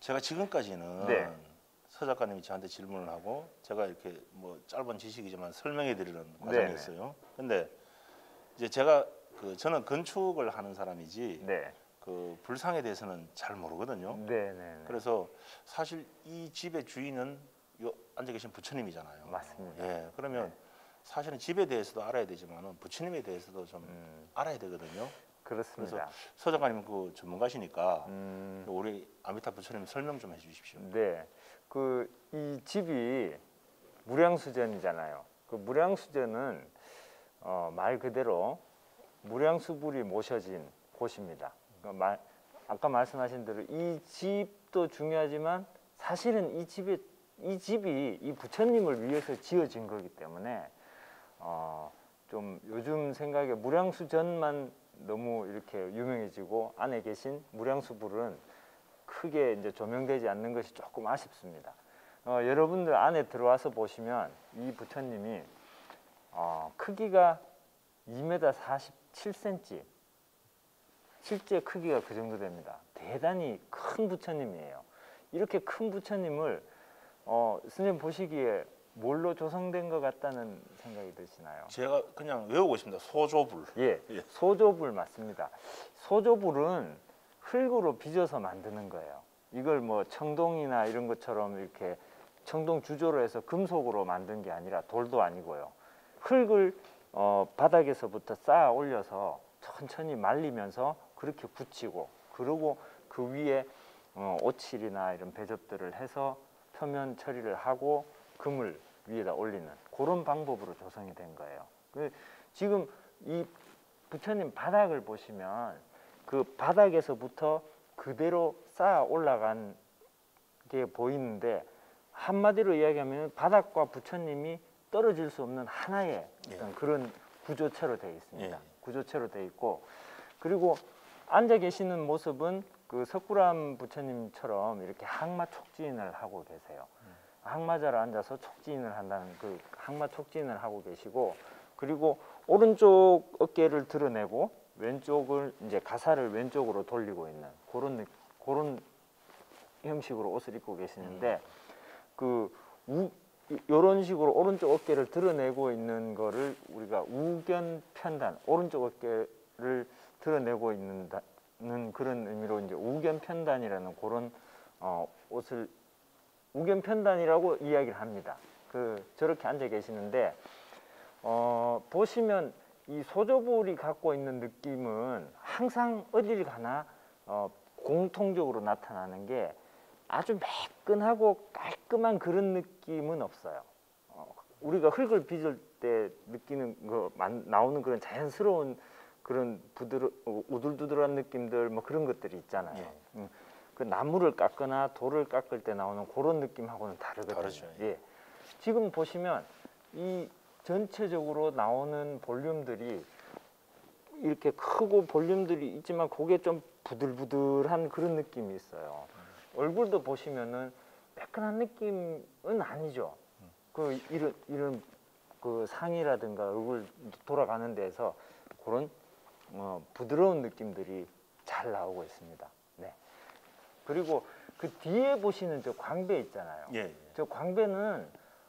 제가 지금까지는 네. 서 작가님이 저한테 질문을 하고 제가 이렇게 뭐 짧은 지식이지만 설명해 드리는 과정이었어요. 근데 이제 제가 저는 건축을 하는 사람이지 네. 그 불상에 대해서는 잘 모르거든요. 네네. 그래서 사실 이 집의 주인은 요 앉아 계신 부처님이잖아요. 맞습니다. 예, 그러면 사실은 집에 대해서도 알아야 되지만은 부처님에 대해서도 좀 알아야 되거든요. 그렇습니다. 그래서 서 작가님 그 전문가시니까 음, 우리 아미타 부처님 설명 좀 해주십시오. 네. 이 집이 무량수전이잖아요. 그 무량수전은 말 그대로 무량수불이 모셔진 곳입니다. 아까 말씀하신 대로 이 집도 중요하지만 사실은 이 집이 이 부처님을 위해서 지어진 거기 때문에 좀 요즘 생각에 무량수전만 너무 이렇게 유명해지고 안에 계신 무량수불은 크게 이제 조명되지 않는 것이 조금 아쉽습니다. 여러분들 안에 들어와서 보시면 이 부처님이 크기가 2m 47cm, 실제 크기가 그 정도 됩니다. 대단히 큰 부처님이에요. 이렇게 큰 부처님을 스님 보시기에 뭘로 조성된 것 같다는 생각이 드시나요? 제가 그냥 외우고 있습니다. 소조불. 예, 소조불 맞습니다. 소조불은 흙으로 빚어서 만드는 거예요. 이걸 뭐 청동이나 이런 것처럼 이렇게 청동 주조로 해서 금속으로 만든 게 아니라 돌도 아니고요. 흙을 바닥에서부터 쌓아 올려서 천천히 말리면서 그렇게 굳히고, 그리고 그 위에 오칠이나 이런 배접들을 해서 표면 처리를 하고 금을 위에다 올리는 그런 방법으로 조성이 된 거예요. 지금 이 부처님 바닥을 보시면 그 바닥에서부터 그대로 쌓아 올라간 게 보이는데, 한마디로 이야기하면 바닥과 부처님이 떨어질 수 없는 하나의 어떤 그런 구조체로 되어 있습니다. 구조체로 되어 있고, 그리고 앉아 계시는 모습은 그 석굴암 부처님처럼 이렇게 항마 촉진을 하고 계세요. 항마자로 앉아서 촉진을 한다는 그 항마 촉진을 하고 계시고, 그리고 오른쪽 어깨를 드러내고 왼쪽을 이제 가사를 왼쪽으로 돌리고 있는 그런 형식으로 옷을 입고 계시는데, 이런 식으로 오른쪽 어깨를 드러내고 있는 거를 우리가 우견편단, 오른쪽 어깨를 드러내고 있는 그런 의미로 이제 우견편단이라는 그런 옷을 우견편단이라고 이야기를 합니다. 저렇게 앉아 계시는데, 보시면 이 소조불이 갖고 있는 느낌은 항상 어딜 가나 공통적으로 나타나는 게 아주 매끈하고 깔끔한 그런 느낌은 없어요. 우리가 흙을 빚을 때 느끼는 나오는 그런 자연스러운 그런 우둘두둘한 느낌들, 뭐 그런 것들이 있잖아요. 그 나무를 깎거나 돌을 깎을 때 나오는 그런 느낌하고는 다르거든요. 다르죠. 예. 지금 보시면 이 전체적으로 나오는 볼륨들이 이렇게 크고 볼륨들이 있지만 그게 좀 부들부들한 그런 느낌이 있어요. 얼굴도 보시면은 매끈한 느낌은 아니죠. 이런 그 상이라든가 얼굴 돌아가는 데에서 그런 부드러운 느낌들이 잘 나오고 있습니다. 네. 그리고 그 뒤에 보시는 저 광배 있잖아요. 저 광배는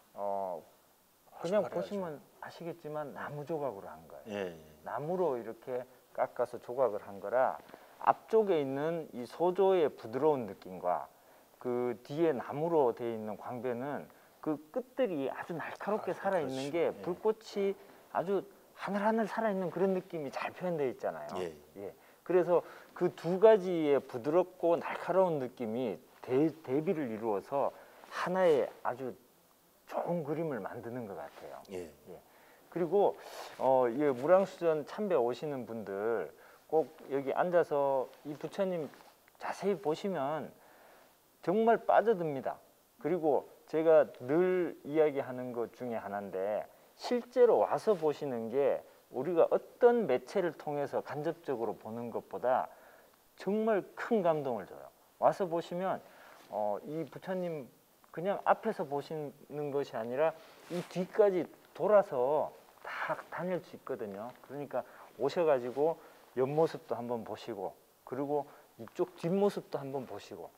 그냥 보시면 아시겠지만 나무 조각으로 한 거예요. 나무로 이렇게 깎아서 조각을 한 거라 앞쪽에 있는 이 소조의 부드러운 느낌과 그 뒤에 나무로 되어 있는 광배는 그 끝들이 아주 날카롭게 살아있는 게 불꽃이 아주 하늘하늘 살아있는 그런 느낌이 잘 표현되어 있잖아요. 그래서 그 두 가지의 부드럽고 날카로운 느낌이 대비를 이루어서 하나의 아주 좋은 그림을 만드는 것 같아요. 그리고 이 무량수전 참배 오시는 분들 꼭 여기 앉아서 이 부처님 자세히 보시면 정말 빠져듭니다. 그리고 제가 늘 이야기하는 것 중에 하나인데, 실제로 와서 보시는 게 우리가 어떤 매체를 통해서 간접적으로 보는 것보다 정말 큰 감동을 줘요. 와서 보시면 이 부처님 그냥 앞에서 보시는 것이 아니라 이 뒤까지 돌아서 다 다닐 수 있거든요. 그러니까 오셔가지고 옆모습도 한번 보시고, 그리고 이쪽 뒷모습도 한번 보시고,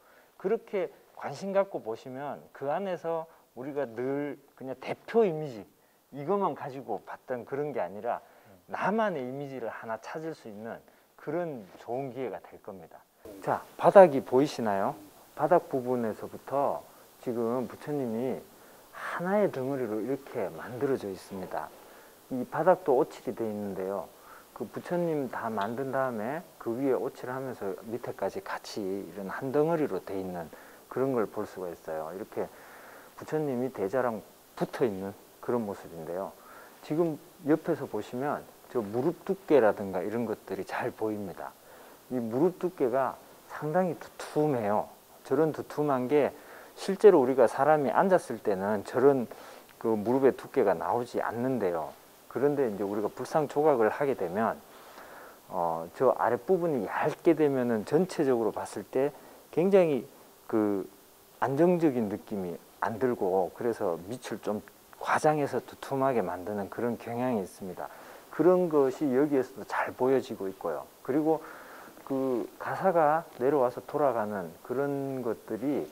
그렇게 관심 갖고 보시면 그 안에서 우리가 늘 그냥 대표 이미지 이것만 가지고 봤던 그런 게 아니라 나만의 이미지를 하나 찾을 수 있는 그런 좋은 기회가 될 겁니다. 자, 바닥이 보이시나요? 바닥 부분에서부터 지금 부처님이 하나의 덩어리로 이렇게 만들어져 있습니다. 이 바닥도 오칠이 되어 있는데요. 그 부처님 다 만든 다음에 그 위에 오칠을 하면서 밑에까지 같이 이런 한 덩어리로 되어 있는 그런 걸 볼 수가 있어요. 이렇게 부처님이 대자랑 붙어 있는 그런 모습인데요. 지금 옆에서 보시면 저 무릎 두께라든가 이런 것들이 잘 보입니다. 이 무릎 두께가 상당히 두툼해요. 저런 두툼한 게 실제로 우리가 사람이 앉았을 때는 저런 그 무릎의 두께가 나오지 않는데요. 그런데 이제 우리가 불상 조각을 하게 되면 저 아랫부분이 얇게 되면은 전체적으로 봤을 때 굉장히 그 안정적인 느낌이 안 들고 그래서 밑을 좀 과장해서 두툼하게 만드는 그런 경향이 있습니다. 그런 것이 여기에서도 잘 보여지고 있고요. 그리고 그 가사가 내려와서 돌아가는 그런 것들이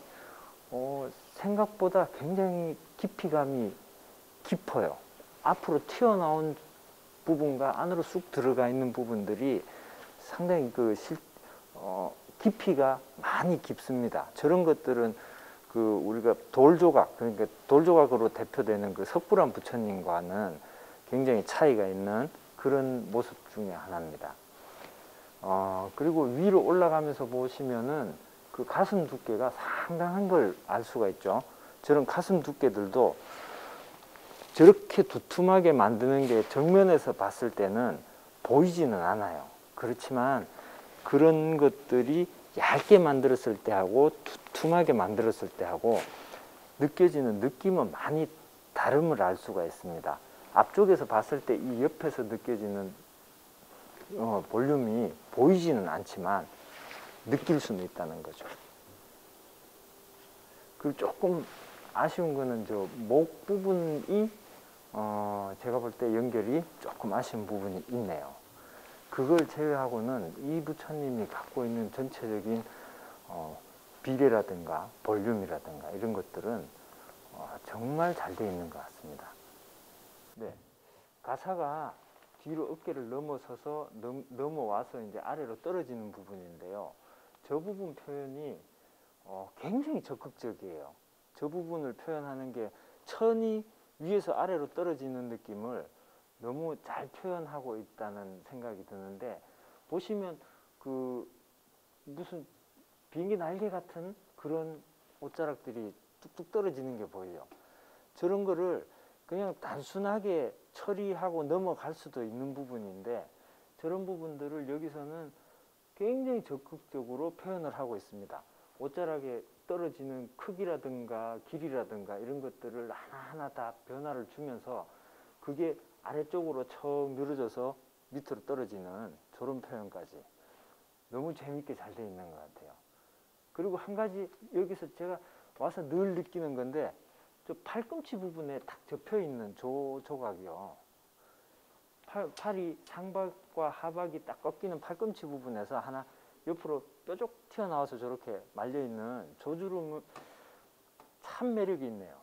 생각보다 굉장히 깊이감이 깊어요. 앞으로 튀어나온 부분과 안으로 쑥 들어가 있는 부분들이 상당히 그 깊이가 많이 깊습니다. 저런 것들은 그 우리가 돌조각, 그러니까 돌조각으로 대표되는 그 석불암 부처님과는 굉장히 차이가 있는 그런 모습 중에 하나입니다. 그리고 위로 올라가면서 보시면은 그 가슴 두께가 상당한 걸 알 수가 있죠. 저런 가슴 두께들도 저렇게 두툼하게 만드는 게 정면에서 봤을 때는 보이지는 않아요. 그렇지만 그런 것들이 얇게 만들었을 때하고 두툼하게 만들었을 때하고 느껴지는 느낌은 많이 다름을 알 수가 있습니다. 앞쪽에서 봤을 때 이 옆에서 느껴지는 볼륨이 보이지는 않지만 느낄 수는 있다는 거죠. 그리고 조금 아쉬운 거는 저 목 부분이 제가 볼 때 연결이 조금 아쉬운 부분이 있네요. 그걸 제외하고는 이 부처님이 갖고 있는 전체적인 비례라든가 볼륨이라든가 이런 것들은 정말 잘 되어 있는 것 같습니다. 네, 가사가 뒤로 어깨를 넘어서서 넘어와서 이제 아래로 떨어지는 부분인데요. 저 부분 표현이 굉장히 적극적이에요. 저 부분을 표현하는 게 천이 위에서 아래로 떨어지는 느낌을 너무 잘 표현하고 있다는 생각이 드는데, 보시면 그 무슨 비행기 날개 같은 그런 옷자락들이 뚝뚝 떨어지는 게 보여요. 저런 거를 그냥 단순하게 처리하고 넘어갈 수도 있는 부분인데 저런 부분들을 여기서는 굉장히 적극적으로 표현을 하고 있습니다. 옷자락에 떨어지는 크기라든가 길이라든가 이런 것들을 하나하나 다 변화를 주면서 그게 아래쪽으로 척 늘어져서 밑으로 떨어지는 저런 표현까지 너무 재밌게 잘 되어 있는 것 같아요. 그리고 한 가지 여기서 제가 와서 늘 느끼는 건데, 저 팔꿈치 부분에 딱 접혀 있는 조각이요. 팔이 상박과 하박이 딱 꺾이는 팔꿈치 부분에서 하나 옆으로 뾰족 튀어나와서 저렇게 말려있는 저 주름은 참 매력이 있네요.